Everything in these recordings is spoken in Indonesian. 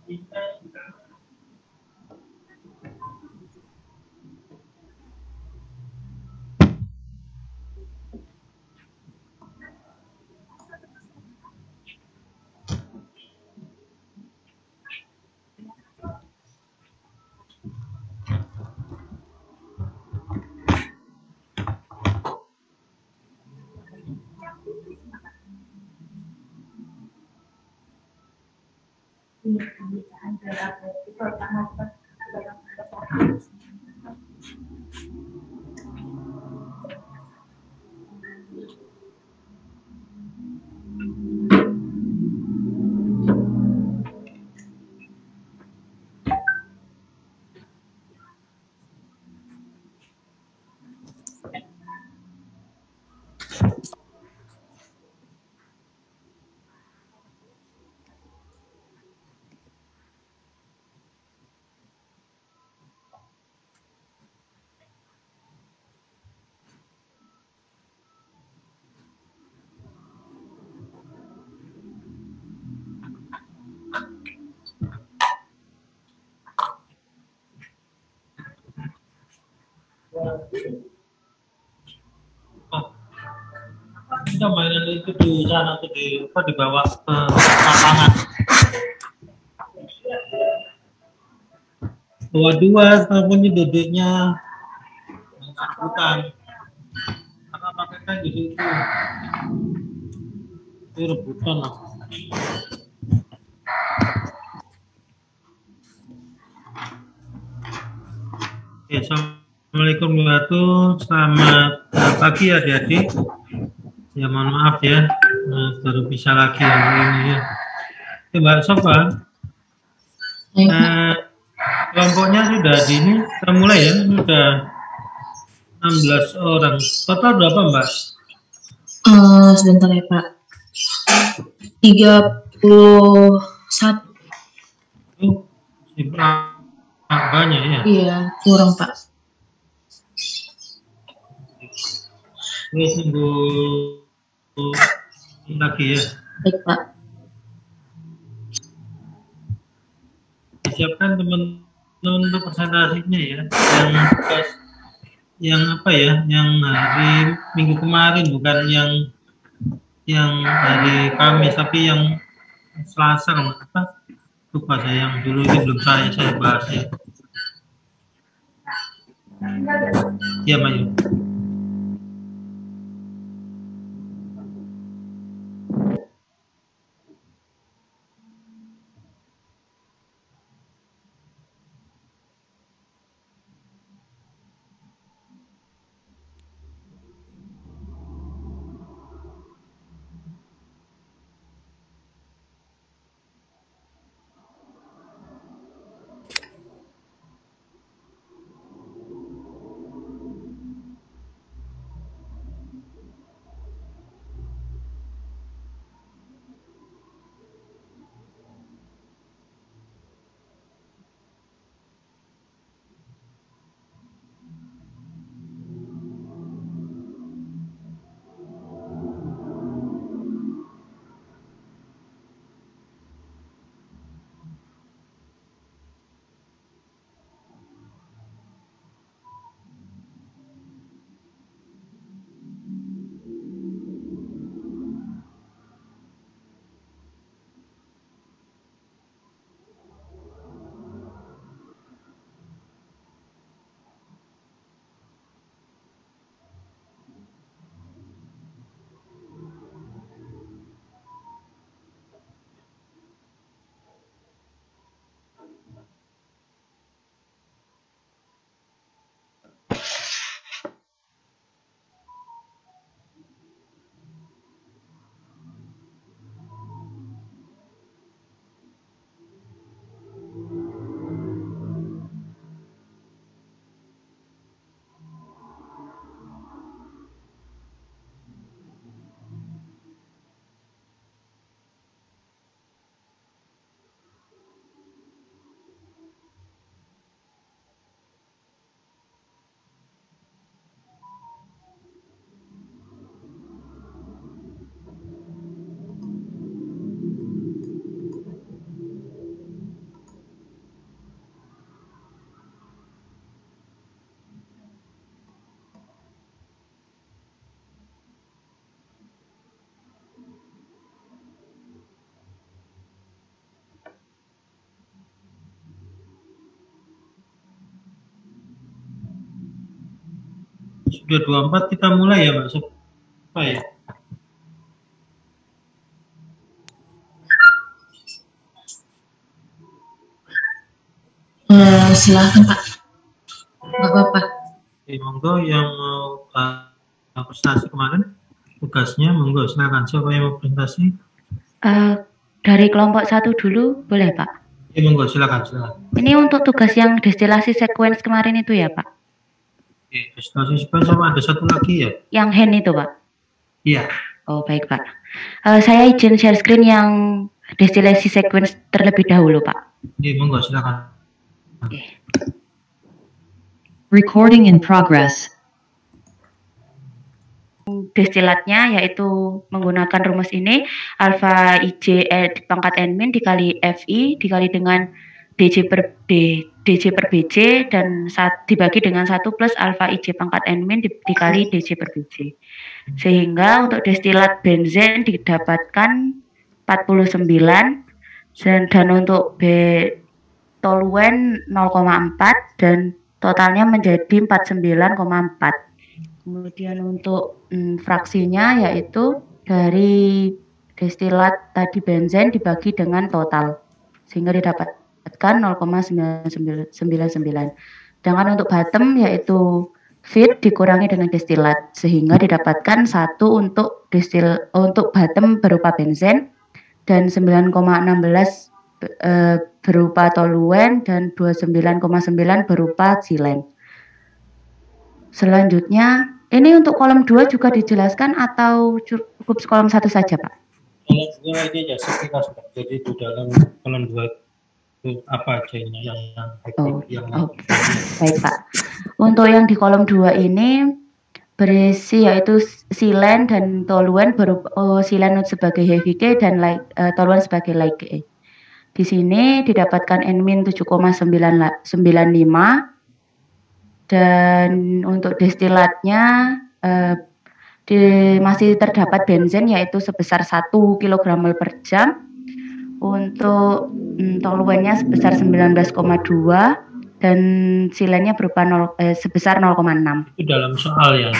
Kita mainan itu di sana tuh di bawah lapangan. Dua-dua ataupun duduknya bukan karena pakai kan gitu itu rebutan lah. Ya, assalamualaikum warahmatullahi wabarakatuh. Selamat pagi adik-adik. Ya mohon maaf ya, baru bisa lagi hari ini ya. Mbak Sofa, kelompoknya sudah di ini kita mulai ya, sudah 16 orang. Total berapa Mbak? Sebentar ya Pak. 31. Banyak ya? Iya, kurang Pak. Ini tunggu lagi ya. Baik Pak. Siapkan teman-teman untuk presentasinya ya. Yang apa ya? Yang hari Minggu kemarin, bukan yang hari Kamis, tapi yang Selasa apa? Lupa saya, yang dulu itu belum saya bahas ya. Ya Mayu. Sudah 24 kita mulai ya, Mbak. Apa ya? Silakan Pak. Nggak apa-apa. Oke, monggo yang mau presentasi kemarin tugasnya, monggo silakan. Siapa yang mau presentasi? Dari kelompok 1 dulu boleh Pak? Ya, monggo silakan. Ini untuk tugas yang destilasi sequence kemarin itu ya Pak? Oke, destilasi sequence sama ada satu lagi ya? Yang hand itu Pak? Iya. Oh baik Pak. Saya izin share screen yang destilasi sequence terlebih dahulu Pak. Iya, monggo silakan. Okay. Recording in progress. Destilatnya yaitu menggunakan rumus ini alfa IJ pangkat N min dikali FI dikali dengan DJ per BJ dan dibagi dengan 1 plus alfa IJ pangkat N min dikali DJ per BJ. Sehingga untuk destilat benzen didapatkan 49 dan untuk B toluen 0,4 dan totalnya menjadi 49,4. Kemudian untuk fraksinya yaitu dari destilat tadi benzen dibagi dengan total sehingga didapatkan 0,999. Sedangkan untuk bottom yaitu feed dikurangi dengan destilat sehingga didapatkan 1 untuk bottom berupa benzen dan 9,16 berupa toluen dan 29,9 berupa silen. Selanjutnya, ini untuk kolom 2 juga dijelaskan atau cukup kolom 1 saja, Pak? Kolom 2 ini ya sekitar sudah. Jadi di dalam kolom 2 itu apa aja ini baik, Pak. Untuk yang di kolom 2 ini berisi yaitu silen dan toluen silen sebagai heavy K dan toluen sebagai light K. Di sini didapatkan N-min 7,995 dan untuk destilatnya masih terdapat benzen yaitu sebesar 1 kg per jam. Untuk toluennya sebesar 19,2 dan silennya berupa sebesar 0,6. Itu dalam soal ya?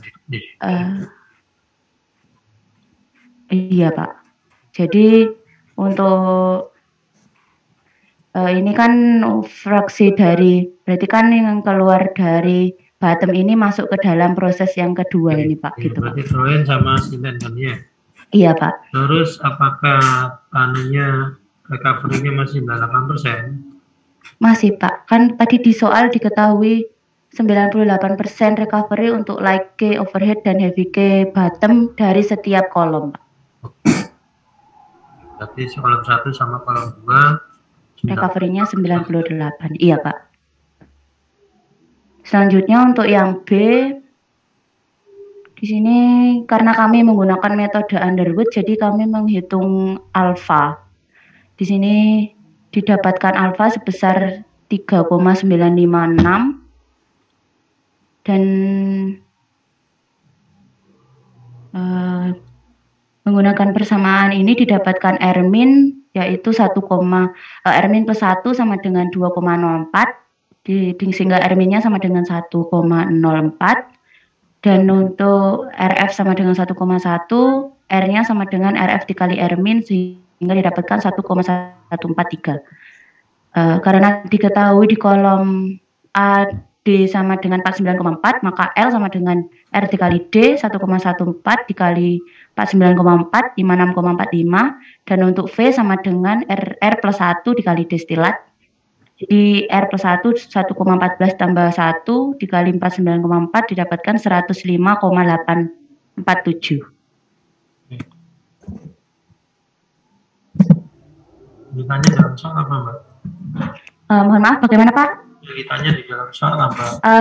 Iya Pak. Jadi untuk ini kan fraksi dari, berarti kan yang keluar dari bottom ini masuk ke dalam proses yang kedua ini Pak. Gitu berarti toluen sama silen kan ya? Iya Pak. Terus apakah recovery-nya masih 98%? Masih Pak, kan tadi di soal diketahui 98% recovery untuk light K overhead dan heavy K bottom dari setiap kolom Pak. Berarti kolom 1 sama kolom 2 recovery-nya 98. Iya Pak. Selanjutnya untuk yang B, di sini karena kami menggunakan metode Underwood, jadi kami menghitung alfa. Di sini didapatkan alfa sebesar 3,956 dan menggunakan persamaan ini didapatkan R-min yaitu R-min plus 1 sama dengan 2,04 sehingga R-minnya sama dengan 1,04 dan untuk RF sama dengan 1,1 R-nya sama dengan RF dikali R-min sehingga didapatkan 1,143. Karena diketahui di kolom A D sama dengan 49,4 maka L sama dengan R dikali D 1,14 dikali 49,4 56,45 dan untuk V sama dengan R plus 1 dikali destilat. Jadi R plus 1 1,14 tambah 1 dikali 49,4 didapatkan 105,847. Ditanya dalam soal apa Mbak? Mohon maaf bagaimana Pak? Ditanya di dalam soal apa?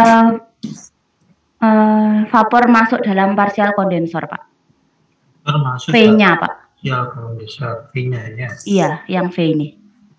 Vapor masuk dalam partial kondensor Pak. Termasuk V-nya Pak. Partial kondensor V-nya ya? Iya, yang V ini.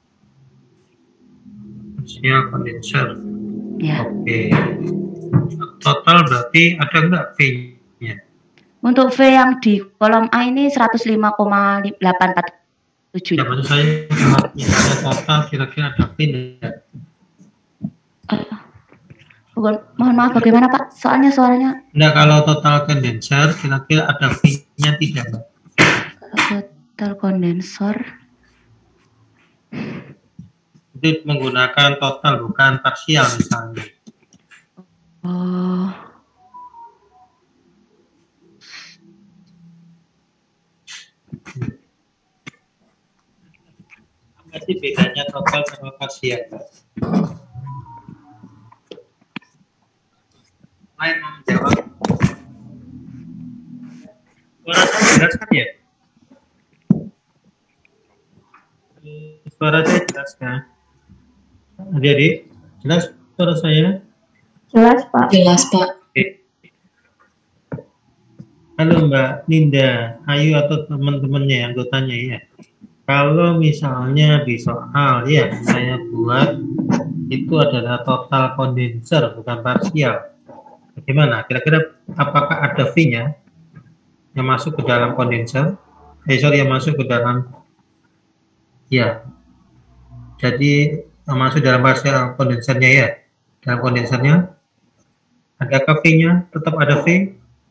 Partial kondensor. Ya. Oke. Total berarti ada enggak V-nya? Untuk V yang di kolom A ini 105,847. Ya, maksud saya misalnya total kira-kira ada V enggak? Mohon maaf, bagaimana Pak? Soalnya suaranya Nah, kalau total kondenser kira-kira ada V-nya tidak, Mbak? total kondensor. Itu menggunakan total bukan parsial misalnya. Oh, Apa sih bedanya total sama parsial, Mbak? Lain mau menjawab. Suara saya jelas kan ya? Suara saya jelas kan? Jadi, jelas suara saya? Jelas, Pak. Jelas, Pak. Oke. Halo Mbak Ninda, Ayu atau teman-temannya, anggotanya ya. Kalau misalnya di soal ya saya buat itu adalah total kondenser bukan parsial. Bagaimana? Kira-kira apakah ada V-nya yang masuk ke dalam kondenser? Yang masuk ke dalam ya. Jadi yang masuk dalam parsial kondensernya ya. Dalam kondensernya ada V-nya? Tetap ada V?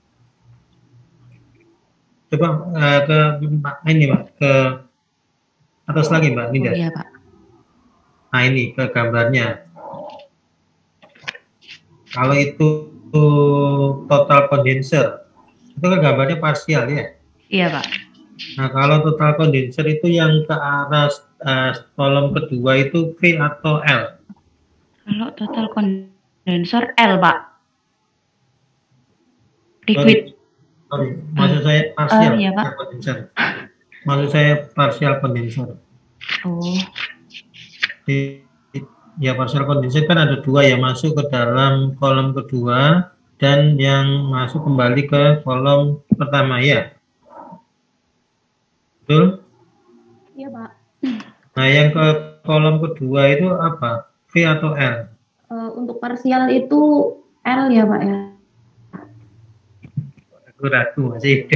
Coba ke ini Mbak, ke atas lagi Mbak Ninda. iya Pak. Nah ini ke gambarnya. Kalau itu total kondenser, itu kan gambarnya parsial ya. Iya Pak. Nah kalau total kondenser itu yang ke arah kolom kedua itu V atau L? Kalau total kondensor L Pak. Liquid. Sorry. Maksud saya parsial iya, Pak. kondenser. Maksud saya parsial kondenser. Oh. Ya parsial kondenser kan ada dua yang masuk ke dalam kolom kedua dan yang masuk kembali ke kolom pertama ya. Betul? Iya Pak. Nah yang ke kolom kedua itu apa? V atau L? Untuk parsial itu L ya Pak ya. Aku ragu masih.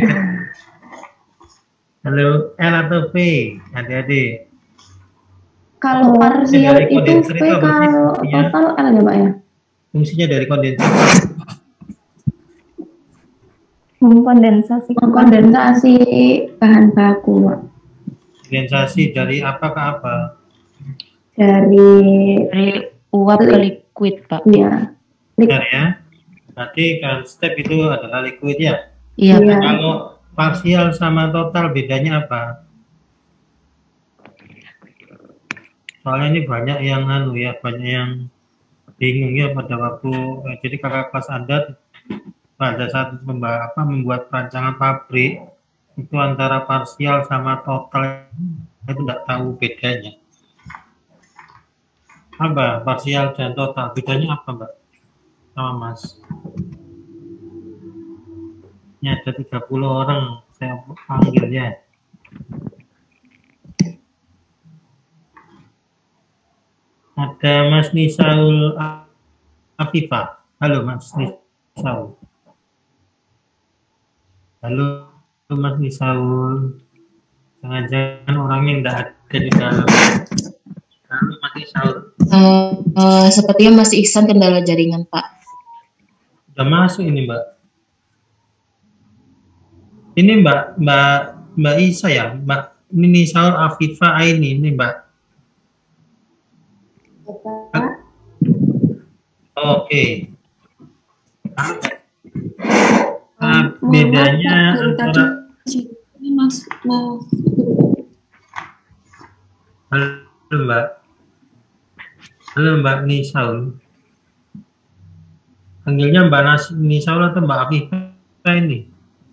Halo, L atau V? Adik-adik. Kalau parsial dari itu kondenser V, itu apa sih kalau fungsinya? total L ya Pak ya. Fungsinya dari kondenser. Mengkondensasi bahan baku Pak. Kondensasi dari apa ke apa? Dari uap ke liquid Pak. ya. Benar ya. Berarti kan step itu adalah liquid ya. Iya Pak. Iya. Kalau parsial sama total bedanya apa? Soalnya ini banyak yang banyak yang bingung ya pada waktu jadi kakak kelas Anda pada saat membuat perancangan pabrik itu antara parsial sama total itu tidak tahu bedanya. Apa parsial dan total bedanya apa Mbak sama Mas? Ini ada 30 orang saya panggil ya. Ada Mas Nisaul Afifah. Halo Mas Nisaul. Halo Mas Nisaul. Jangan-jangan orangnya tidak ada di dalam. Halo Mas Nisaul. Sepertinya masih Ihsan kendala jaringan Pak. Sudah masuk ini Mbak. Ini Mbak Isa ya, Mbak. Ini Nisaul Afifah ini Mbak. Oke. Bedanya antara Mas mau. Halo Mbak. Halo Mbak Nisaul. Panggilnya Mbak Nisaul atau Mbak Afifah ini?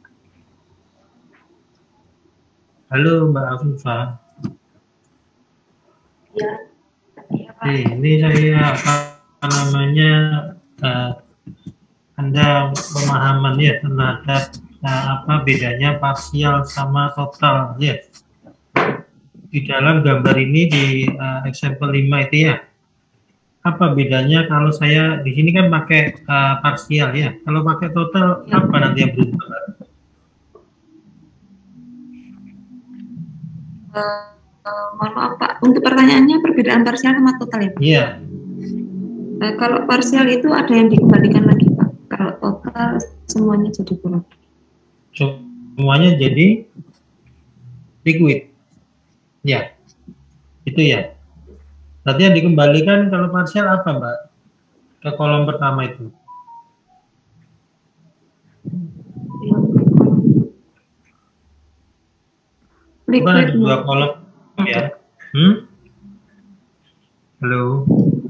Halo Mbak Afifah. Ya. Ini saya namanya Anda pemahaman ya terhadap apa bedanya parsial sama total ya. Di dalam gambar ini di example 5 itu ya. Apa bedanya kalau saya di sini kan pakai parsial ya. Kalau pakai total apa nanti yang berubah? Mohon maaf Pak, untuk pertanyaannya perbedaan parsial sama total ya Pak? Iya. Kalau parsial itu ada yang dikembalikan lagi Pak. Kalau total semuanya jadi berapa? Semuanya jadi liquid. Ya, itu ya. Berarti yang dikembalikan kalau parsial apa Mbak? Ke kolom pertama itu. Bukan ada dua kolom ya. Halo.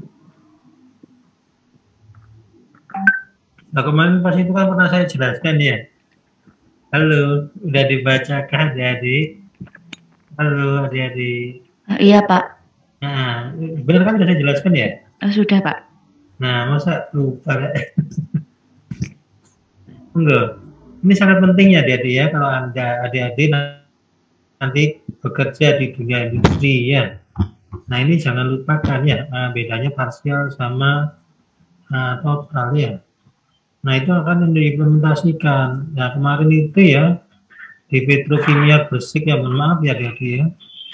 Nah, kemarin pas itu kan pernah saya jelaskan ya. Halo, udah dibacakan adik-adik? Halo adik-adik. Iya Pak. Nah, benar kan sudah saya jelaskan ya? Sudah Pak. Nah, masa lupa? Enggak. Ini sangat penting ya adik-adik ya, kalau Anda adik-adik nanti bekerja di dunia industri ya. Nah, ini jangan lupakan ya, bedanya parsial sama total ya. Nah, itu akan diimplementasikan. Nah, kemarin itu ya, di Petrokimia Gresik ya, mohon maaf ya adik-adik ya.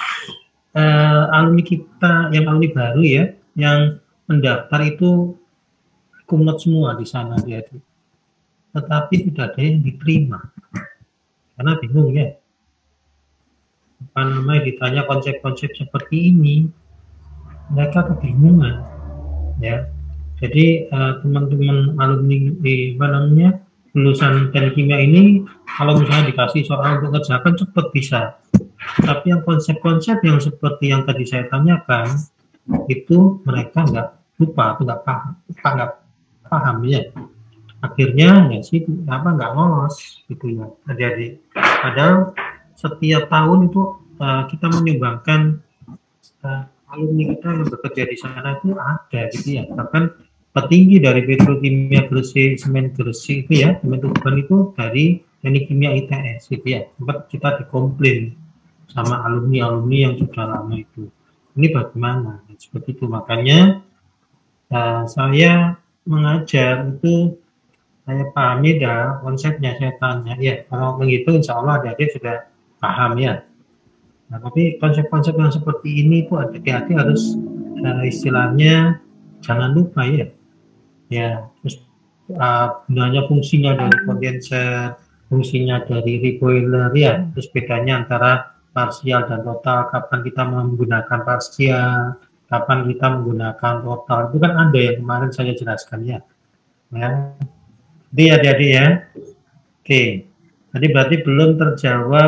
Alumni kita, yang alumni baru ya, yang mendaftar itu kumlot semua di sana adik-adik. Tetapi tidak ada yang diterima. Karena bingung ya. Apa namanya, ditanya konsep-konsep seperti ini, mereka kebingungan ya. Jadi teman-teman alumni lulusan teknik kimia ini kalau misalnya dikasih soal untuk kerjakan cepat bisa, tapi yang konsep-konsep yang seperti yang tadi saya tanyakan itu mereka nggak lupa atau nggak paham ya, akhirnya ya sih nggak lolos gitu ya. Jadi padahal setiap tahun itu kita menyumbangkan alumni kita yang bekerja di sana itu ada gitu ya. Bahkan petinggi dari Petrokimia Gresik, Semen Gresik itu ya, Semen Tuban itu dari Teknik Kimia ITS gitu ya. Sempat kita dikomplain sama alumni-alumni yang sudah lama itu. Ini bagaimana? Seperti itu, makanya saya mengajar itu saya pahami dah konsepnya, saya tanya ya, kalau begitu insya Allah adik-adik sudah paham ya. Nah, tapi konsep-konsep yang seperti ini itu hati-hati harus istilahnya jangan lupa ya. Ya, terus gunanya fungsinya dari kondenser, fungsinya dari reboiler ya, terus bedanya antara parsial dan total, kapan kita menggunakan parsial, kapan kita menggunakan total, itu kan ada yang kemarin saya jelaskan ya. Ya, jadi adik-adik ya. Oke, tadi berarti belum terjawab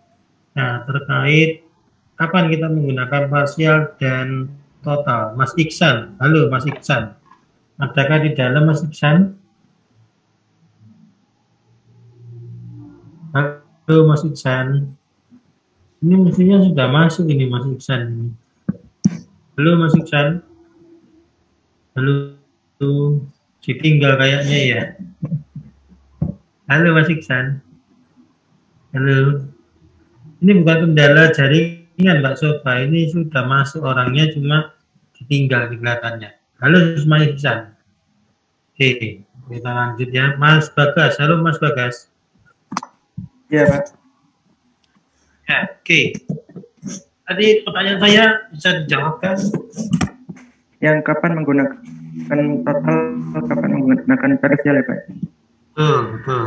terkait kapan kita menggunakan parsial dan total. Mas Iksan, halo Mas Iksan. Adakah di dalam Mas Iksan? Halo Mas Iksan. Ini mestinya sudah masuk ini Mas Iksan. Halo Mas Iksan. Halo. Ditinggal kayaknya ya. Halo Mas Iksan. Halo. Ini bukan kendala jaringan Mbak Sofa. Ini sudah masuk orangnya, cuma ditinggal di belakangnya. Halo Mas Iksan. Oke, kita lanjut ya. Mas Bagas, halo Mas Bagas. Ya Pak. Ya, oke. Tadi pertanyaan saya bisa dijawabkan? Yang kapan menggunakan total, kapan menggunakan parsial ya Pak? Betul.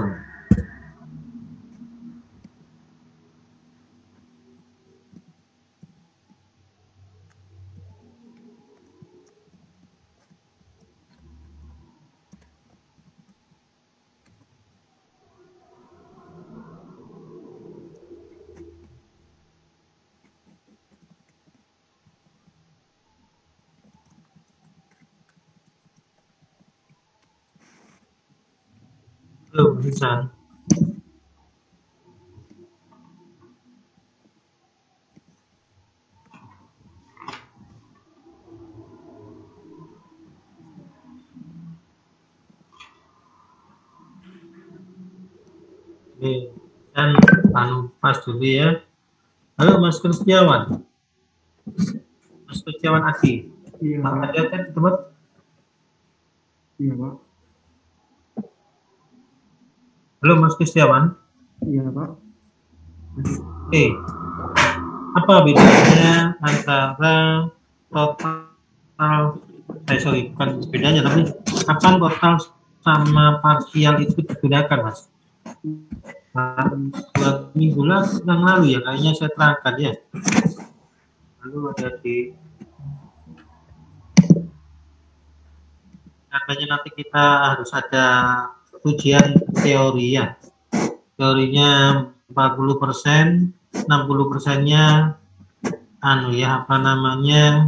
Bisa. Oke, dan pas dulu ya. Halo Mas Kristiawan. Mas Kristiawan Aki. Iya. Mas ada kan tempat? Iya Pak. Halo Mas Kristiawan. Iya Pak. Oke. Apa bedanya antara total sorry, bukan bedanya, tapi kapan total sama parsial itu digunakan, Mas? Nah, 2 minggu yang lalu ya, kayaknya saya terangkan ya. Lalu ada di katanya nanti kita harus ada ujian teori ya. Teorinya 40%, 60%-nya anu ya, apa namanya,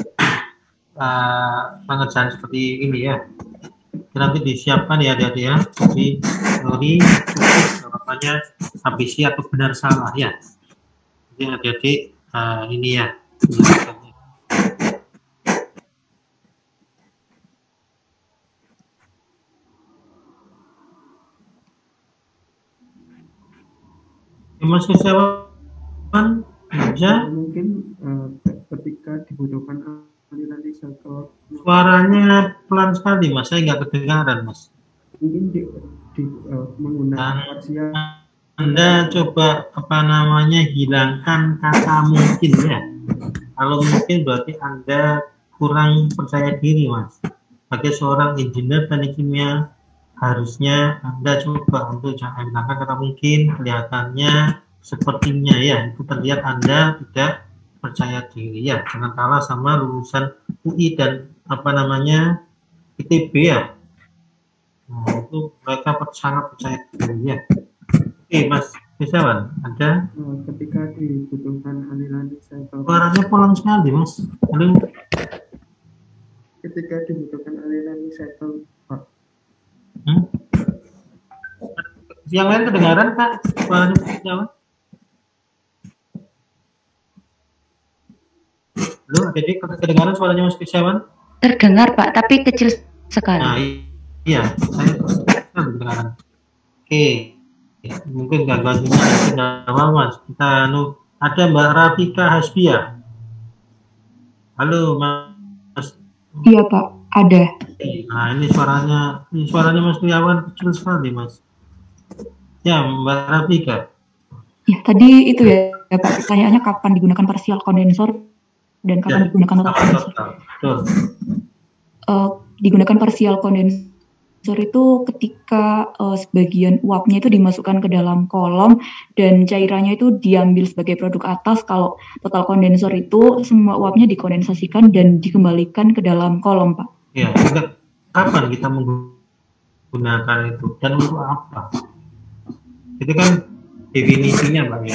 pengerjaan seperti ini ya. Nanti disiapkan ya adik-adik ya, jadi teori jawabannya ABC atau benar salah ya. Jadi adik-adik ini ya. Mas Kurniawan, mungkin ketika dibutuhkan aliran recycle. Suaranya pelan sekali, Mas. Saya nggak kedengaran, Mas. Mungkin menggunakan parsial. Anda coba apa namanya hilangkan kata mungkin ya. Kalau mungkin berarti Anda kurang percaya diri, Mas. Sebagai seorang engineer teknik kimia, harusnya Anda coba untuk jangan hilangkan kata mungkin. Kelihatannya sepertinya ya, itu terlihat Anda tidak percaya diri ya, jangan kalah sama lulusan UI dan apa namanya ITB ya. Nah, itu mereka sangat percaya diri ya. Oke, Mas Kurniawan, ada ketika dibutuhkan aliran recycle. Suaranya pelan sekali, Mas. Halo. Ketika dibutuhkan aliran recycle, Pak. Yang lain kedengaran, Kak? Suaranya Kurniawan. Halo, jadi kedengaran suaranya Mas Kurniawan? Terdengar Pak, tapi kecil sekali. Nah, iya, saya kedengaran. Oke, mungkin gangguannya tidak Mas. Kita ada Mbak Rafika Hasbia. Halo, Mas. Iya Pak, ada. Nah, ini suaranya Mas Kurniawan kecil sekali, Mas. Ya, Mbak Rafika. Ya, tadi itu ya Pak, pertanyaannya kapan digunakan parsial kondensor dan kapan digunakan total kondensor. Digunakan parsial kondensor itu ketika sebagian uapnya itu dimasukkan ke dalam kolom dan cairannya itu diambil sebagai produk atas. Kalau total kondensor itu semua uapnya dikondensasikan dan dikembalikan ke dalam kolom, Pak. Ya, kapan kita menggunakan itu dan untuk apa? Itu kan definisinya, Pak ya.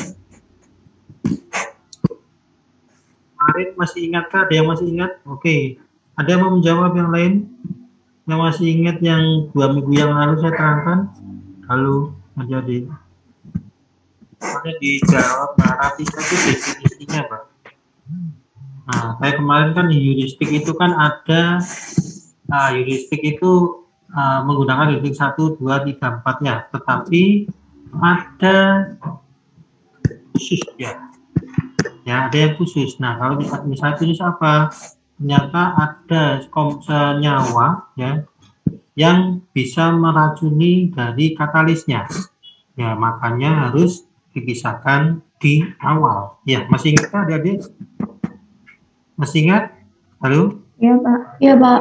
Kemarin masih ingatkah? Ada yang masih ingat? Oke. Ada yang mau menjawab yang lain? Yang masih ingat yang 2 minggu yang lalu saya terangkan? Halo, menjadi. Makanya dijawab, Pak Rafika itu definisinya, Pak. Nah, kayak kemarin kan di heuristik itu kan ada, heuristik itu menggunakan heuristik 1, 2, 3, 4 ya. Tetapi ada khusus ya. Ya, ada yang khusus. Nah, kalau misalnya khusus apa? Ternyata ada senyawa ya yang bisa meracuni dari katalisnya. Ya, makanya harus dipisahkan di awal. Ya, masih ingat adik-adik? Masih ingat? Halo? Iya, Pak. Iya, Pak.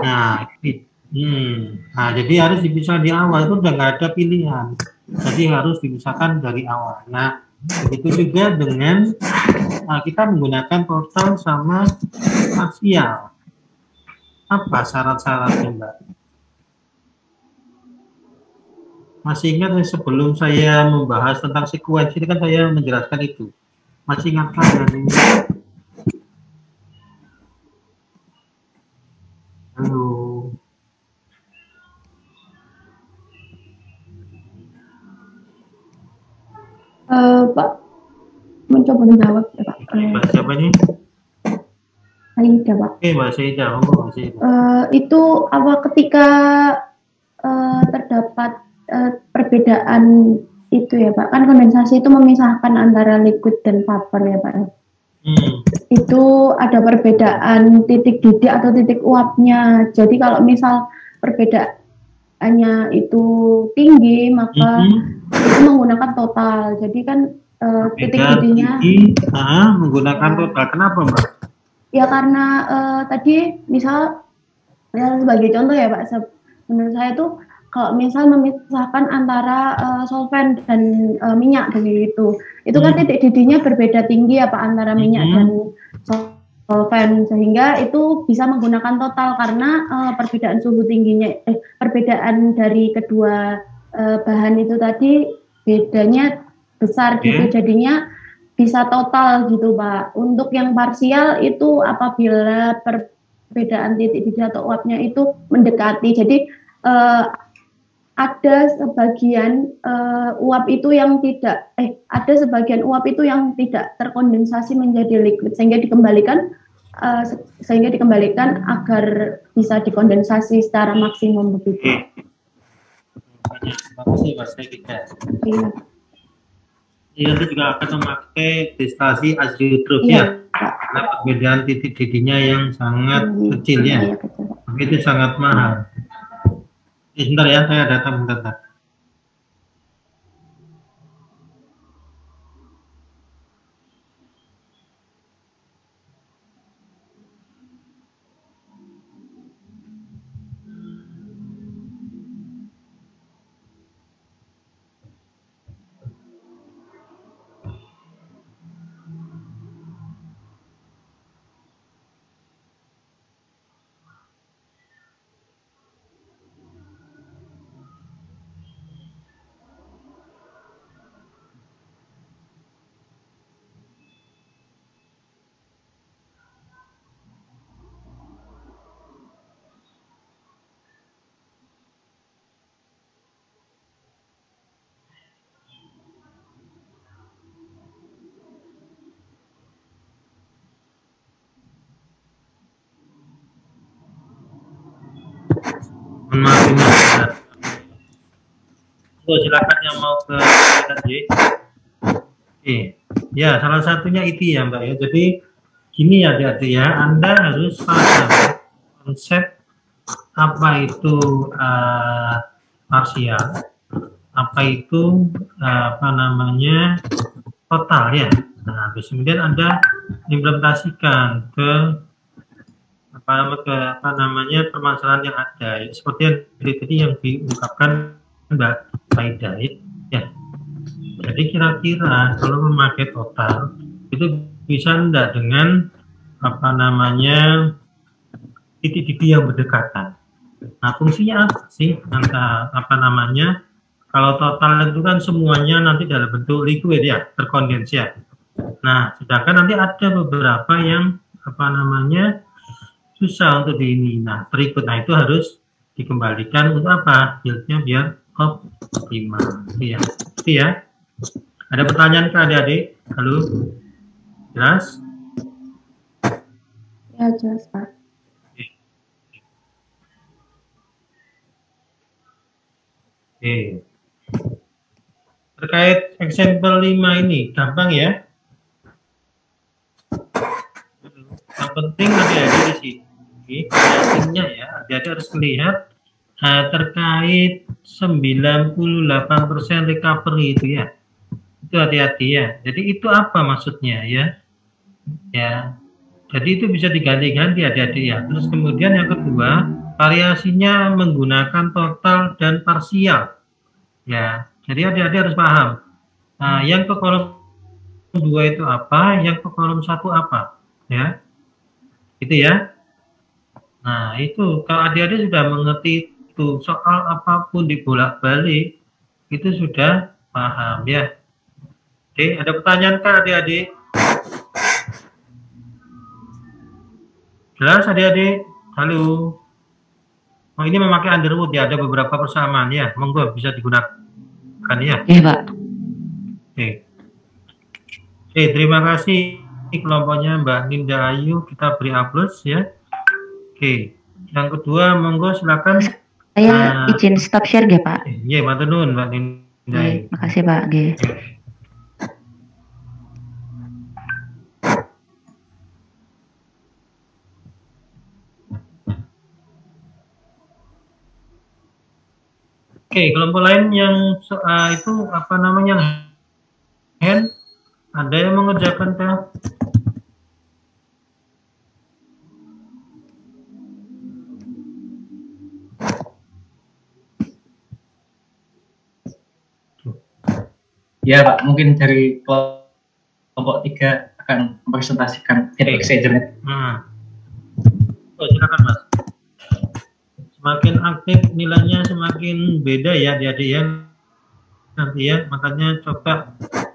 Nah, jadi harus dipisah di awal, itu udah nggak ada pilihan. Jadi harus dipisahkan dari awal. Nah, begitu juga dengan kita menggunakan total sama parsial. Apa syarat-syaratnya, Mbak? Masih ingat sebelum saya membahas tentang sekuensi kan saya menjelaskan itu. Masih ingat kan? Halo. Pak, mencoba menjawab ya, Pak. Mbak siapa ini? Aida, Pak. Oke, Mbak Saida. Itu apa ketika terdapat perbedaan itu ya, Pak? Kan kondensasi itu memisahkan antara liquid dan vapor ya, Pak. Itu ada perbedaan titik didih atau titik uapnya. Jadi kalau misal perbedaannya itu tinggi, maka itu menggunakan total. Jadi kan titik didihnya menggunakan total. Kenapa, Mbak? Ya karena tadi misal Misal sebagai contoh ya Pak, menurut saya tuh kalau misal memisahkan antara solvent dan minyak begitu, itu kan titik didihnya berbeda tinggi ya Pak antara minyak dan solvent, sehingga itu bisa menggunakan total karena perbedaan suhu tingginya, perbedaan dari kedua bahan itu tadi bedanya besar gitu, jadinya bisa total gitu Pak. Untuk yang parsial itu apabila perbedaan titik didih atau uapnya itu mendekati, jadi ada sebagian uap itu yang tidak ada sebagian uap itu yang tidak terkondensasi menjadi liquid sehingga dikembalikan agar bisa dikondensasi secara maksimum begitu. Terima kasih Mas Tegika. Iya. Itu juga akan memakai distilasi azeotrof ya, karena perbedaan titik didihnya yang sangat kecil ya, itu sangat mahal. Sebentar ya, saya data bentar. Silakan yang mau ke ya, salah satunya itu ya Mbak ya. Jadi gini ya adik-adik ya, Anda harus paham konsep apa itu parsial, apa itu apa namanya total ya. Nah, terus kemudian Anda implementasikan ke apa namanya permasalahan yang ada ya, seperti yang tadi yang diungkapkan Mbak Saida ya. Jadi kira-kira kalau memakai total itu bisa enggak dengan apa namanya titik didih yang berdekatan. Nah, fungsinya apa sih? Antara apa namanya? Kalau total itu kan semuanya nanti dalam bentuk liquid ya, terkondens ya. Nah, sedangkan nanti ada beberapa yang apa namanya susah untuk di ini. Nah, berikut, nah itu harus dikembalikan untuk apa? Yieldnya biar optimal. Iya, itu ya. Ada pertanyaan ke adik-adik? Halo, jelas? Ya, jelas Pak. Oke. Terkait example 5 ini, gampang ya. Yang penting adik-adik di sini, pentingnya ya, adik-adik harus melihat terkait 98% recovery itu ya. Itu hati-hati ya. Jadi itu apa maksudnya ya? Ya. Jadi itu bisa diganti-ganti adik-adik ya. Terus kemudian yang kedua, variasinya menggunakan total dan parsial. Ya. Jadi adik-adik harus paham. Nah, yang ke kolom 2 itu apa, yang ke kolom 1 apa? Ya. Itu ya. Nah, itu kalau adik-adik sudah mengerti itu, soal apapun dibolak-balik itu sudah paham ya. Oke, ada pertanyaan kah adik-adik? Jelas adik-adik? Halo. Oh, ini memakai Underwood ya, ada beberapa persamaan ya. Monggo bisa digunakan ya. Iya, Pak. Oke. Oke, terima kasih kelompoknya Mbak Ninda Ayu, kita beri aplaus ya. Oke. Yang kedua, monggo silakan. Saya izin stop share ya, Pak. Iya, matur nuwun Mbak Ninda Ayu. Makasih, Pak. Oke, kelompok lain yang itu apa namanya hand, ada yang mengerjakan kah? Ya Pak, mungkin dari kelompok 3 akan mempresentasikan heat exchanger. Oh, silakan Mas. Semakin aktif nilainya semakin beda ya adik-adik ya nanti ya, makanya coba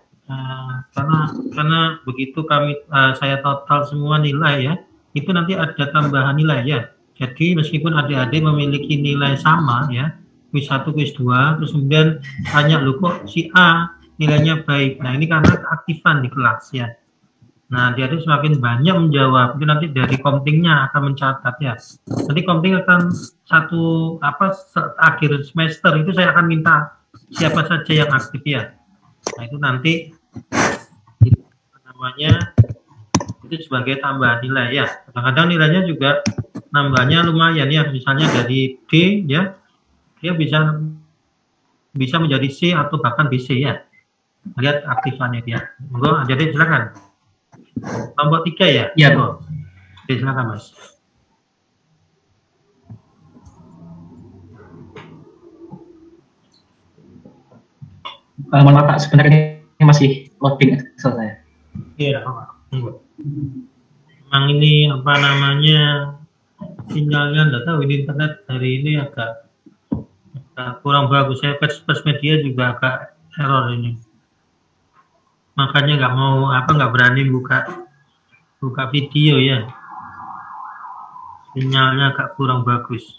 karena begitu saya total semua nilai ya, itu nanti ada tambahan nilai ya. Jadi meskipun adik-adik memiliki nilai sama ya, kuis 1, kuis 2, terus kemudian tanya loh kok si A nilainya baik. Nah ini karena keaktifan di kelas ya. Nah adik-adik semakin banyak menjawab, itu nanti dari komtingnya akan mencatat ya. Nanti komting akan akhir semester itu saya akan minta siapa saja yang aktif ya. Nah itu nanti namanya itu sebagai tambahan nilai ya. Kadang-kadang nilainya juga nambahnya lumayan ya, misalnya dari D ya, dia bisa menjadi C atau bahkan BC ya. Lihat aktifannya dia. Monggo jadi silakan. Kelompok 3 ya? Iya. Oke, silakan Mas. Mohon maaf Pak, sebenarnya masih loading Excel saya. Iya, memang ini apa namanya sinyalnya nggak tahu, ini internet hari ini agak kurang bagus. Saya pers media juga agak error ini, makanya nggak berani buka video ya, sinyalnya agak kurang bagus.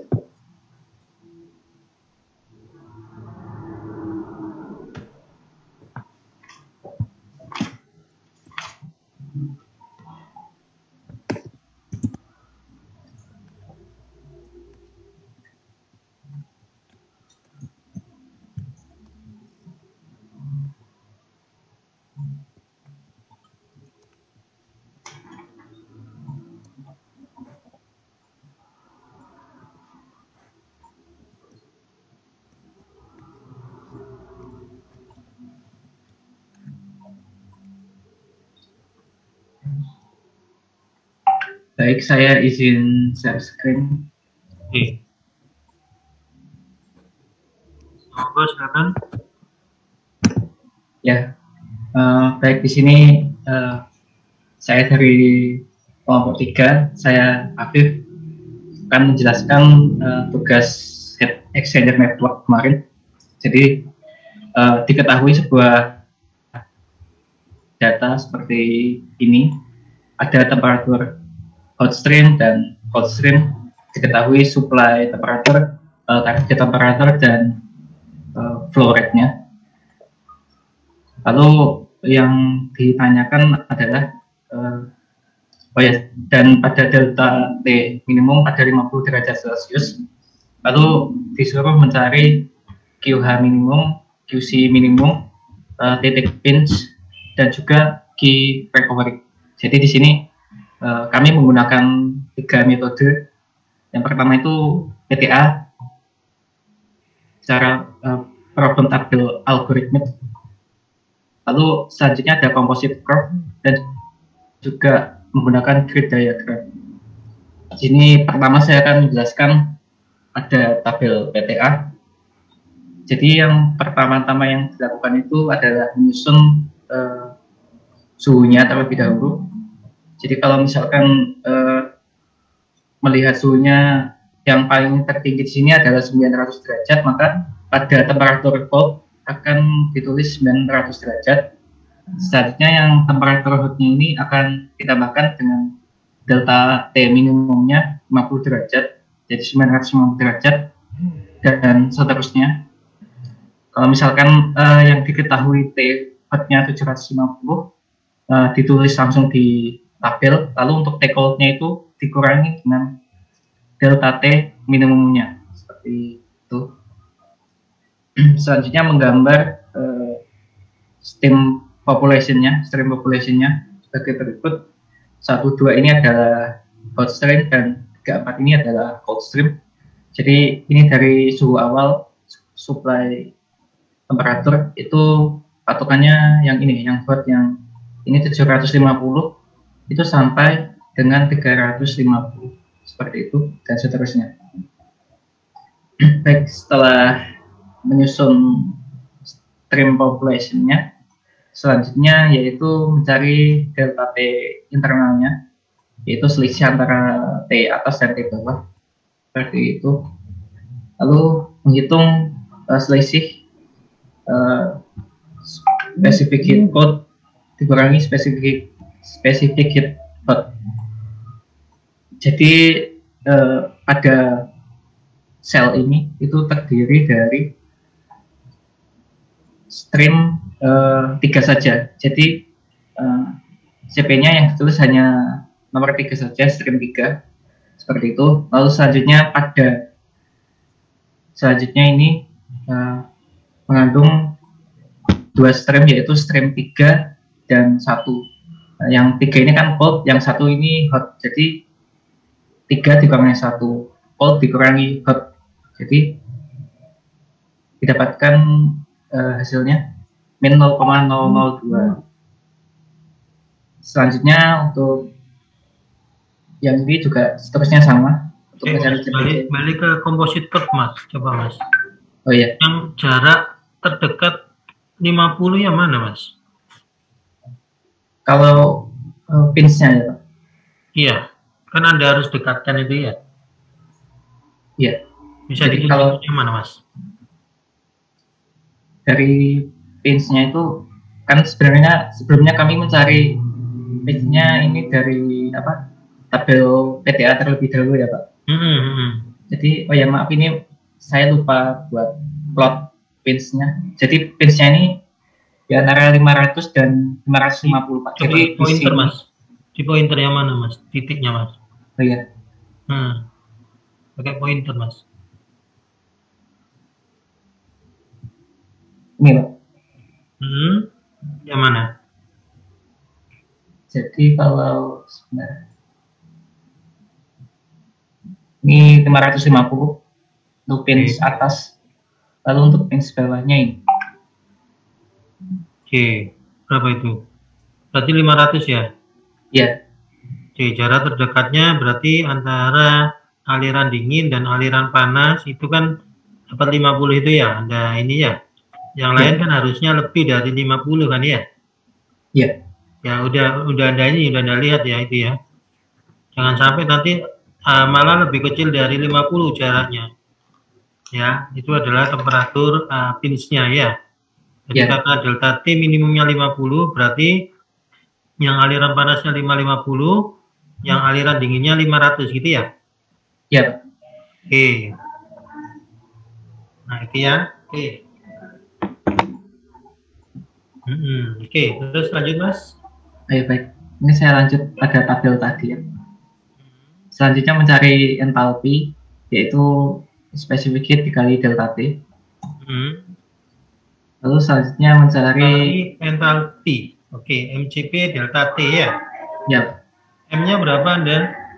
Baik, saya izin share screen. Oke. Monggo silakan. Ya, baik di sini saya dari kelompok 3, saya Afif akan menjelaskan tugas heat exchanger network kemarin. Jadi diketahui sebuah data seperti ini, ada temperatur hot stream dan cold stream, diketahui supply temperatur, target temperatur dan flow rate-nya. Lalu yang ditanyakan adalah dan pada delta T minimum pada 50 derajat Celcius, lalu disuruh mencari QH minimum, QC minimum, titik pinch, dan juga key recovery. Jadi di sini kami menggunakan 3 metode. Yang pertama itu PTA, secara problem table algoritmik. Lalu selanjutnya ada composite curve dan juga menggunakan grid diagram. Di sini pertama saya akan menjelaskan ada tabel PTA. Jadi yang pertama-tama yang dilakukan itu adalah menyusun suhunya terlebih dahulu. Jadi kalau misalkan melihat suhunya yang paling tertinggi di sini adalah 900 derajat, maka pada temperatur cold akan ditulis 900 derajat. Selanjutnya yang temperatur hotnya ini akan ditambahkan dengan delta T minimumnya 50 derajat, jadi 950 derajat, dan seterusnya. Kalau misalkan yang diketahui T hotnya 750, ditulis langsung di tabel, lalu untuk T cold-nya itu dikurangi dengan delta T minimumnya, seperti itu. Selanjutnya menggambar stream population-nya sebagai berikut. 1, 2 ini adalah hot stream dan 3, 4 ini adalah cold stream. Jadi ini dari suhu awal supply temperatur itu patokannya yang ini, yang hot, yang ini 750 itu sampai dengan 350 seperti itu dan seterusnya. Baik, setelah menyusun stream population-nya. Selanjutnya yaitu mencari delta T internalnya, yaitu selisih antara T atas dan T bawah, seperti itu. Lalu menghitung selisih specific hit code dikurangi specific hit code. Jadi pada sel ini itu terdiri dari stream 3 saja. Jadi CP-nya yang ditulis hanya nomor 3 saja, stream 3 seperti itu. Lalu selanjutnya ini mengandung 2 stream, yaitu stream 3 dan 1. Yang 3 ini kan cold, yang 1 ini hot. Jadi 3 dikurangi 1, cold dikurangi hot. Jadi didapatkan hasilnya min 0,002. Selanjutnya untuk yang ini juga seterusnya sama. Untuk balik ke composite curve, Mas. Coba, Mas. Oh iya. Yang jarak terdekat 50 yang mana, Mas? Kalau pinch-nya ya, Pak? Iya. Kan Anda harus dekatkan itu ya? Iya. Bisa dikunci yang mana, Mas? Dari pinch-nya itu kan sebenarnya sebelumnya kami mencari pinch-nya ini dari apa? Tabel PTA terlebih dahulu ya, Pak. Jadi oh ya maaf, ini saya lupa buat plot pinch-nya. Jadi pinch-nya ini di antara 500 dan 550, Pak. Jadi pointer, Mas. Di pointer yang mana, Mas? Titiknya, Mas. Oh iya. Pakai pointer, Mas. Ini, Pak. Yang mana? Jadi kalau sebenarnya ini 550 untuk pinch atas, lalu untuk pinch bawahnya ini. Oke, berapa itu? Berarti 500 ya? Iya. Oke, jarak terdekatnya berarti antara aliran dingin dan aliran panas itu kan dapat 50 itu ya, Anda ini ya. Yang lain kan harusnya lebih dari 50 kan ya? Iya. Ya udah Anda lihat ya itu ya. Jangan sampai nanti malah lebih kecil dari 50 jaraknya. Ya, itu adalah temperatur pinch-nya ya. Jadi karena delta T minimumnya 50, berarti yang aliran panasnya 550, yang aliran dinginnya 500 gitu ya? Iya. Oke. Nah, itu ya. Oke. Oke, terus lanjut, Mas. Baik, baik. Ini saya lanjut pada tabel tadi ya. Selanjutnya mencari entalpi, yaitu specific heat dikali delta T. Lalu selanjutnya mencari entalpi. Oke, MCP delta T ya. Ya. M-nya berapa Anda?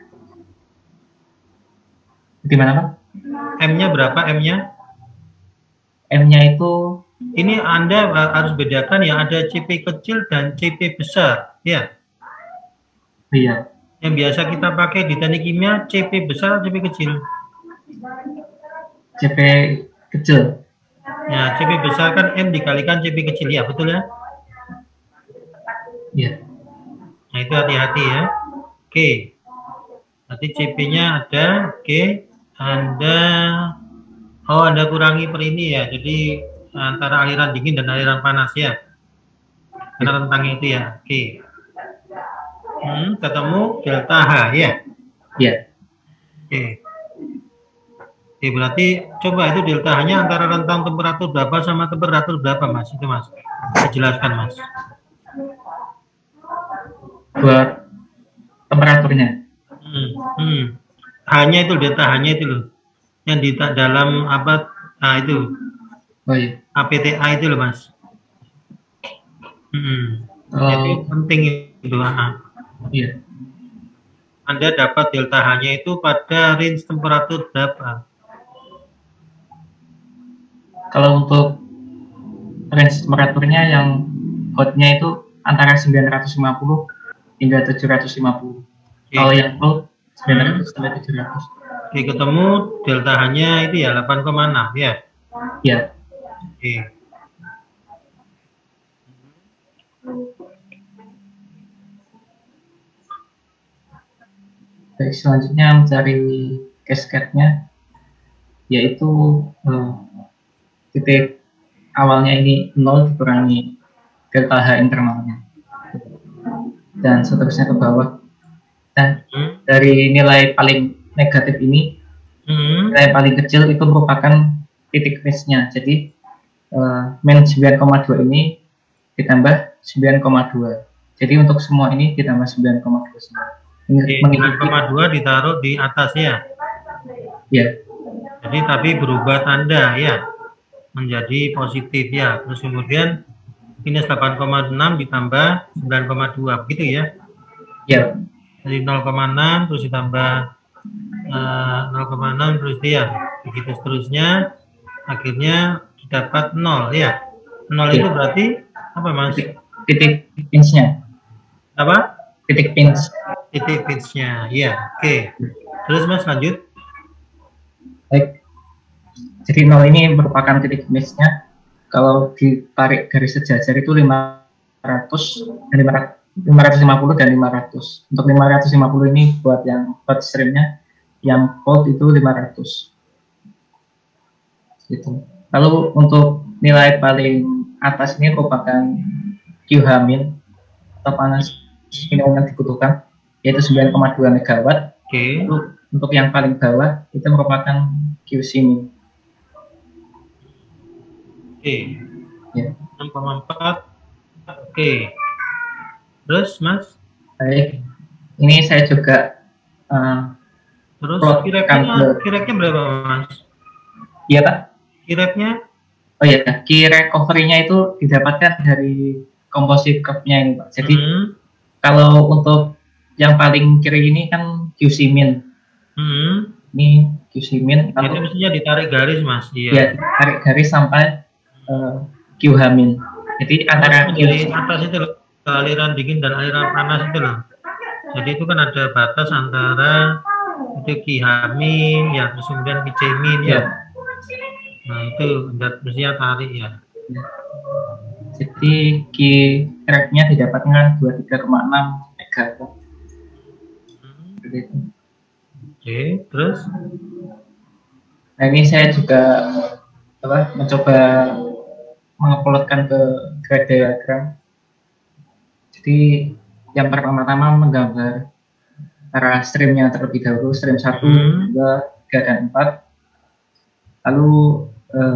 Gimana, Pak? M-nya berapa M-nya? M-nya itu ini Anda harus bedakan ya, ada CP kecil dan CP besar, ya. Iya. Yang biasa kita pakai di teknik kimia, CP besar, CP kecil. CP kecil. Ya, CP besar kan M dikalikan CP kecil, ya, betul ya? Iya. Nah, itu hati-hati ya. Oke. Nanti CP-nya ada, oke. Anda kurangi per ini ya, jadi antara aliran dingin dan aliran panas ya, karena rentangnya itu ya. Oke. Ketemu delta H ya. Iya. Oke. Oke, berarti coba itu delta H-nya antara rentang temperatur berapa sama temperatur berapa, Mas? Itu Mas, jelaskan Mas. Buat temperaturnya. H-nya itu delta H-nya itu loh, yang di dalam apa? Nah itu. Oh iya. APTA itu loh, Mas. Jadi penting itu. Iya. Anda dapat delta H-nya itu pada range temperatur berapa? Kalau untuk range temperaturnya yang hotnya itu antara 950 hingga 750. Kalau yang cold 900 sampai 700. Oke, ketemu delta H-nya itu ya 8,6 ya. Iya. Oke. Baik, selanjutnya mencari cascade-nya, yaitu titik awalnya ini 0 dikurangi delta H internalnya, dan seterusnya ke bawah. Dan dari nilai paling negatif ini, nilai paling kecil itu merupakan titik range-nya. Jadi min 9,2 ini ditambah 9,2. Jadi untuk semua ini ditambah 9,2 semua. 9,2 ditaruh di atasnya. Ya. Jadi tapi berubah tanda ya, menjadi positif ya. Terus kemudian minus 8,6 ditambah 9,2 begitu ya? Ya. Jadi 0,6 terus ditambah 0,6 terus ya, begitu seterusnya. Akhirnya dapat 0 ya. 0 itu berarti apa Mas? Titik pinch-nya. Apa? Titik pinch. Titik pinch-nya, ya. Oke. Terus Mas lanjut. Baik. Jadi 0 ini merupakan titik pinch-nya. Kalau ditarik garis sejajar itu 550 dan 500. Untuk 550 ini buat yang hot stream-nya, yang cold itu 500. Gitu. Lalu untuk nilai paling atas ini merupakan QH min atau panas minimum yang dibutuhkan, yaitu 9,2 megawatt. Oke. Untuk yang paling bawah itu merupakan QC min. Oke. Ya. 6,4. Oke. Terus Mas? Baik. Ini saya juga terus kira-kira berapa Mas? Iya Pak. Kira-kira? Oh ya, key recovery-nya itu didapatkan dari composite curve-nya ini Pak. Jadi kalau untuk yang paling kiri ini kan QC min. Ini QC min. Jadi mestinya ditarik garis Mas. Iya. Ya, tarik garis sampai QH min. Jadi antara di atas itu loh, aliran dingin dan aliran panas itu loh. Jadi itu kan ada batas antara itu QH min ya, terus kemudian QC min ya. Nah itu mestinya tarik ya. Jadi key rate-nya didapatkan 23,6 megawatt. Oke, terus? Nah ini saya juga mencoba menguploadkan ke graph diagram. Jadi yang pertama-tama menggambar arah streamnya terlebih dahulu, stream 1, 2, 3, dan 4. Lalu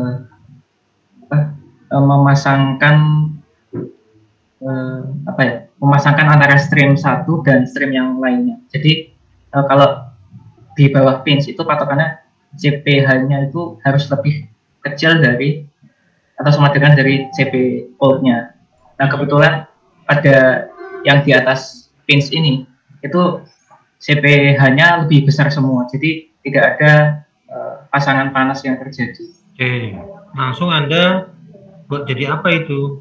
memasangkan antara stream 1 dan stream yang lainnya. Jadi kalau di bawah pinch itu patokannya CPH-nya itu harus lebih kecil dari atau sama dengan dari CP cold-nya. Nah kebetulan pada yang di atas pinch ini itu CPH-nya lebih besar semua, jadi tidak ada pasangan panas yang terjadi. Oke, langsung Anda buat jadi apa itu?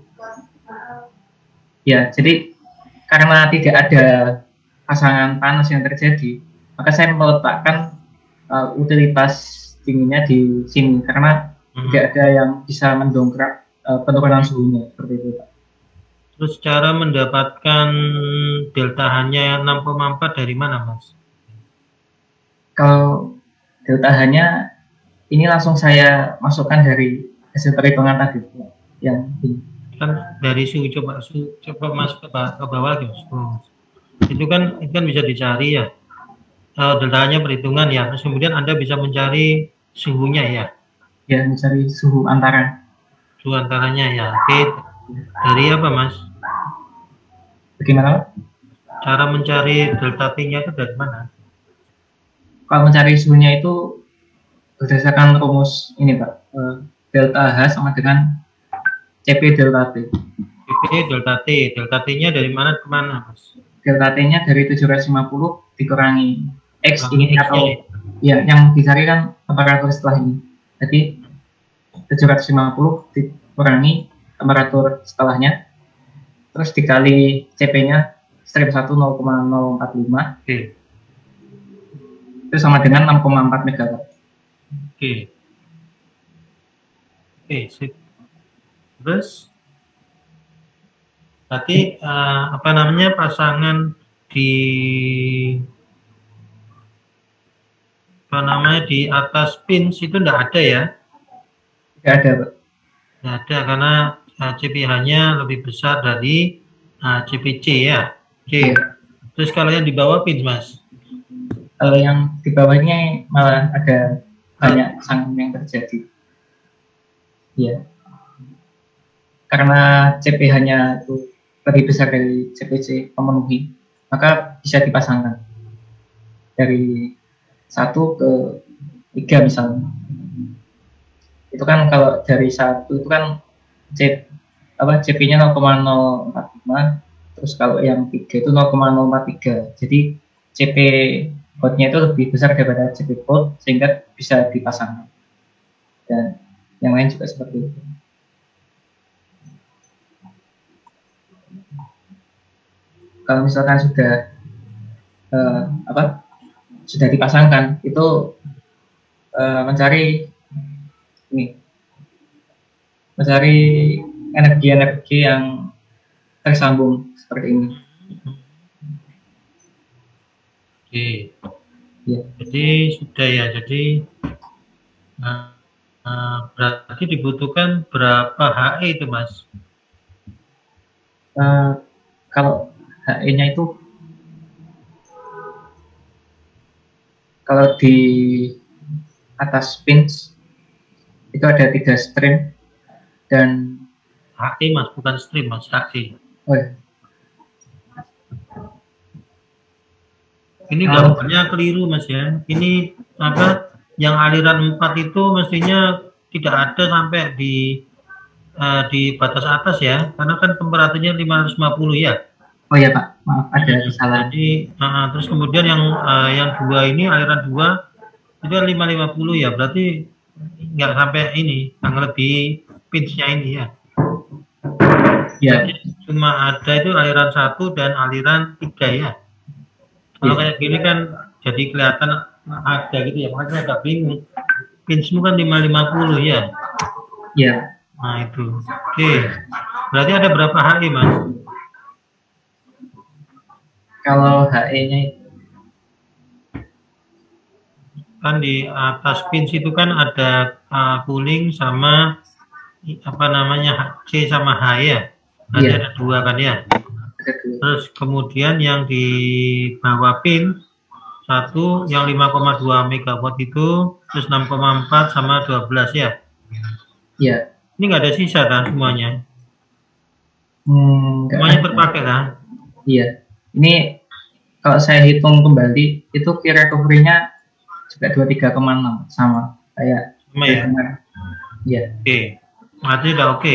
Ya, jadi karena tidak ada pasangan panas yang terjadi, maka saya meletakkan utilitas dinginnya di sini karena tidak ada yang bisa mendongkrak penurunan suhunya seperti itu, Pak. Terus cara mendapatkan delta H-nya 6,4 dari mana, Mas? Kalau delta H-nya ini langsung saya masukkan dari hasil perhitungan tadi yang ini. Kan dari suhu, coba masuk ke bawah lagi, Mas. Itu kan bisa dicari ya. Delta-nya perhitungan ya. Terus kemudian Anda bisa mencari suhunya ya. Ya, mencari suhu antara. Suhu antaranya ya. Oke. Dari apa, Mas? Bagaimana? Cara mencari delta T-nya itu dari mana? Kalau mencari suhunya itu berdasarkan rumus ini, Pak. Delta H sama dengan CP delta T. CP delta T. Delta T-nya dari mana ke mana, Mas? Delta T-nya dari 750 dikurangi X ini atau ya, yang dicari kan temperatur setelah ini. Jadi 750 dikurangi temperatur setelahnya, terus dikali CP-nya strip 1 0,045. Oke. Itu sama dengan 6,4 megawatt. Oke. Oke, sip. Terus berarti pasangan di apa namanya di atas pins itu enggak ada ya? Tidak ada, Pak. Enggak ada karena CPH-nya lebih besar dari CPC ya. Oke. Terus kalau yang di bawah pins, Mas? Kalau yang di bawahnya malah ada banyak sangkung yang terjadi. Ya. Karena CPH-nya itu lebih besar dari CPC memenuhi, maka bisa dipasangkan dari 1 ke 3 misalnya. Itu kan kalau dari 1 itu kan CP-nya 0,045, terus kalau yang 3 itu 0,043. Jadi CP code-nya itu lebih besar daripada CP code sehingga bisa dipasangkan. Dan yang lain juga seperti itu. Kalau misalkan sudah sudah dipasangkan, itu mencari energi-energi yang tersambung seperti ini. Oke. Ya. Jadi sudah ya. Jadi berarti dibutuhkan berapa HE itu, Mas? Kalau HE-nya itu kalau di atas pins itu ada 3 stream dan HE, Mas, bukan stream, Mas, HE. Oh ya. Ini gambarnya keliru, Mas ya. Ini apa? Yang aliran 4 itu mestinya tidak ada sampai di batas atas ya, karena kan temperaturnya 550 ya. Oh ya Pak, maaf ada kesalahan. Jadi terus kemudian yang 2 ini aliran 2 itu 550 ya, berarti nggak sampai ini, yang lebih pinch-nya ini ya. Ya. Jadi cuma ada itu aliran 1 dan aliran 3 ya. Kalau kayak gini kan jadi kelihatan ada gitu ya, makanya agak bingung. Pinch-mu kan 550 ya. Ya. Nah itu. Oke. Berarti ada berapa HE, Mas? Kalau HE-nya kan di atas pins itu kan ada cooling sama apa namanya C sama H ya. Nanti ada 2 kan ya. Terus kemudian yang di bawah pin 1 yang 5,2 megawatt itu, terus 6,4 sama 12 ya. Iya. Ini nggak ada sisa kan semuanya? Semuanya terpakai kan? Iya. Ini kalau saya hitung kembali itu key recovery-nya juga 23,6 sama kayak sama ya? Iya. Oke. Berarti udah oke.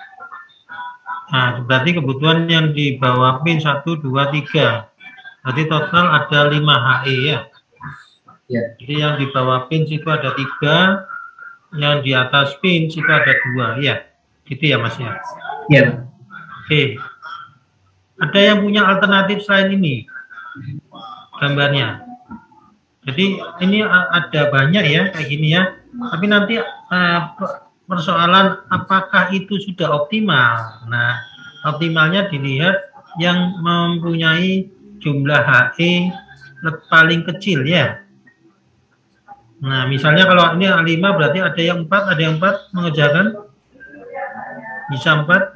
Nah, berarti kebutuhan yang di bawah pin 1, 2, 3. Berarti total ada 5 HE ya. Ya. Jadi yang di bawah pin itu ada 3, yang di atas pin itu ada 2 ya. Gitu ya Mas ya. Iya. Oke. Ada yang punya alternatif selain ini gambarnya. Jadi ini ada banyak ya kayak gini ya. Tapi nanti persoalan apakah itu sudah optimal. Nah, optimalnya dilihat yang mempunyai jumlah HE paling kecil ya. Nah, misalnya kalau ini A5 berarti ada yang 4, ada yang 4 mengerjakan. Bisa 4.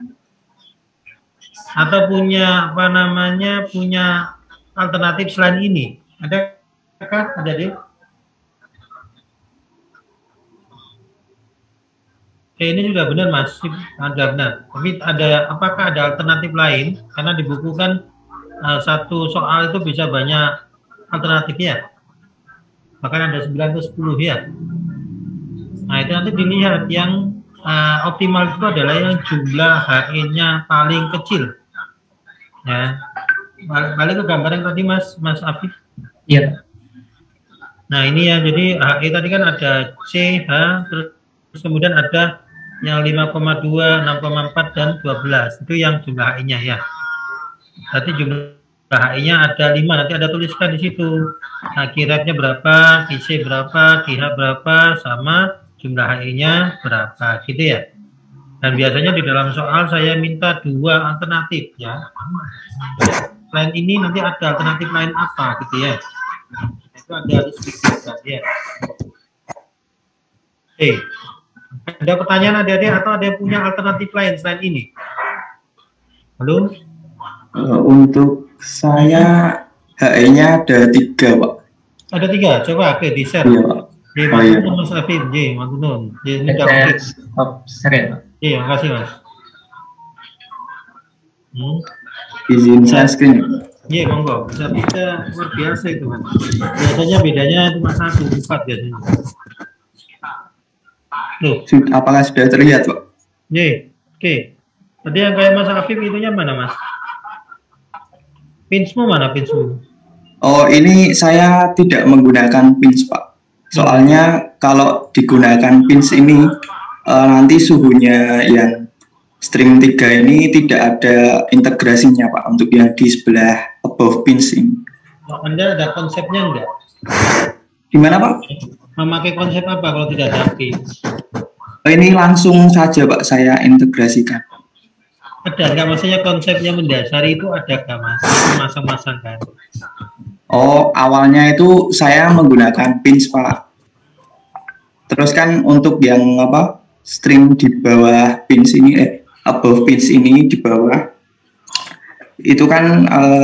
Atau punya apa namanya, punya alternatif selain ini. Adakah? Ada deh. Ini juga benar Mas, ada benar. Tapi ada apakah ada alternatif lain? Karena di buku kan satu soal itu bisa banyak alternatif ya. Bahkan ada 9 atau 10 ya. Nah itu nanti dilihat yang optimal itu adalah yang jumlah HE-nya paling kecil. Ya. Balik ke gambar yang tadi Mas Afif. Iya. Nah ini ya, jadi HE tadi kan ada C, H, terus kemudian ada yang 5,2, 6,4 dan 12 itu yang jumlah HI-nya ya. Berarti jumlah HI-nya ada 5, nanti ada tuliskan di situ. Nah, Q-rate-nya berapa, QC berapa, QH berapa, sama jumlah HI-nya berapa, gitu ya. Dan biasanya di dalam soal saya minta 2 alternatif ya. Selain ini nanti ada alternatif lain apa, gitu ya. itu Anda harus pikirkan ya. Ada pertanyaan adik-adik atau ada yang punya alternatif lain selain ini? Halo? Untuk saya HE-nya ada 3, Pak. Ada 3, coba oke di share. Iya, Pak. Iya, Mas Afif, Mantunun. Ini Stop share, Pak. Iya, makasih Mas. Izin saya screen. Iya, monggo. Bisa luar biasa itu Mas. Biasanya bedanya cuma 1, 4 biasanya. Loh. Apakah sudah terlihat, Pak? Iya, oke. Tadi yang kayak Mas Afif itunya mana Mas? Pinsmu mana pinsmu? Oh, ini saya tidak menggunakan pins, Pak. Soalnya kalau digunakan pins ini nanti suhunya yang stream 3 ini tidak ada integrasinya, Pak, untuk yang di sebelah above pins ini. Anda ada konsepnya enggak? Gimana, Pak? Memakai konsep apa kalau tidak ada pins? Ini langsung saja, Pak, saya integrasikan. Ada enggak, maksudnya konsepnya mendasari itu ada enggak Mas? Masang-masang kan? Oh, awalnya itu saya menggunakan pins, Pak. Terus kan untuk yang apa stream di bawah pins ini, above pins ini di bawah, itu kan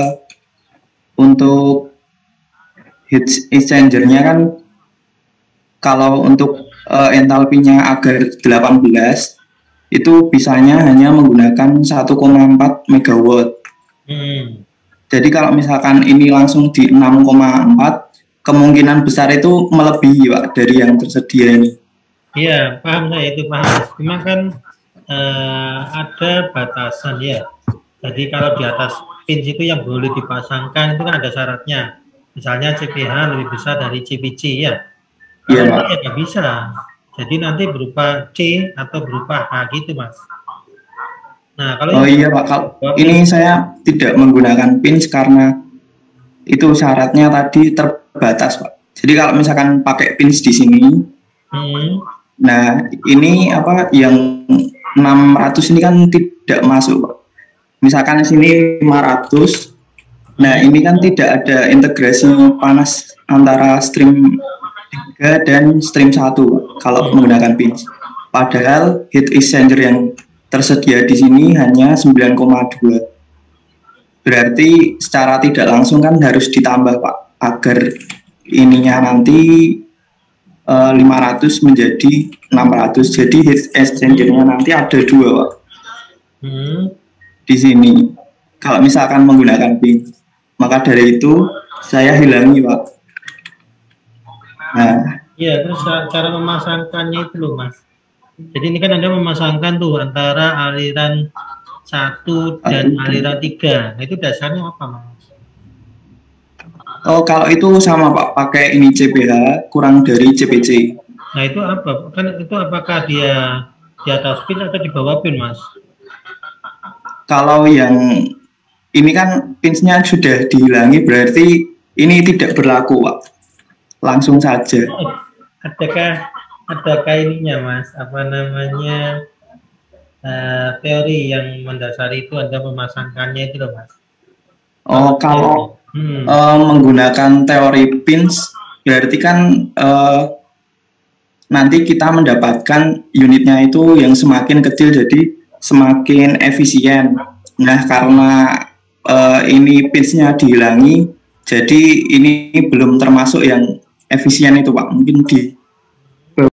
untuk heat exchanger-nya kan kalau untuk entalpinya agar 18 itu bisanya hanya menggunakan 1,4 megawatt. Jadi kalau misalkan ini langsung di 6,4, kemungkinan besar itu melebihi, Pak, dari yang tersedia ini. Iya, paham saya itu, paham. Cuma kan ada batasan ya. Jadi kalau di atas pins itu yang boleh dipasangkan itu kan ada syaratnya. Misalnya CPH lebih besar dari CPC ya. Iya, Pak. Pak. Ya nggak bisa. Jadi nanti berupa C atau berupa H gitu, Mas. Nah, kalau iya, Pak, kalau ini saya tidak menggunakan pins karena itu syaratnya tadi terbatas, Pak. Jadi kalau misalkan pakai pins di sini, nah ini apa yang 600 ini kan tidak masuk, Pak. Misalkan di sini 500, nah ini kan tidak ada integrasi panas antara stream 3 dan stream 1, Pak, kalau menggunakan pins. Padahal heat exchanger yang tersedia di sini hanya 9,2. Berarti secara tidak langsung kan harus ditambah, Pak, agar ininya nanti 500 menjadi 600. Jadi heat exchanger-nya nanti ada 2, Pak. Di sini. Kalau misalkan menggunakan pin. Maka dari itu saya hilangi, Pak. Nah, iya, terus cara memasangkannya itu loh, Mas. Jadi ini kan Anda memasangkan tuh antara aliran 1 dan aliran 3. Nah, itu dasarnya apa, Mas? Oh, kalau itu sama, Pak, pakai ini CPH kurang dari CPC. Nah, itu apa? Kan itu apakah dia di atas pin atau di bawah pin, Mas? Kalau yang ini kan pinsnya sudah dihilangi, berarti ini tidak berlaku, Pak. Langsung saja. Oh, adakah ininya, Mas? Apa namanya? Teori yang mendasari itu Anda memasangkannya itu loh, Mas. Oh, kalau menggunakan teori pins berarti kan nanti kita mendapatkan unitnya itu yang semakin kecil, jadi semakin efisien. Nah, karena ini pinsnya dihilangi, jadi ini belum termasuk yang efisien itu, Pak. Mungkin di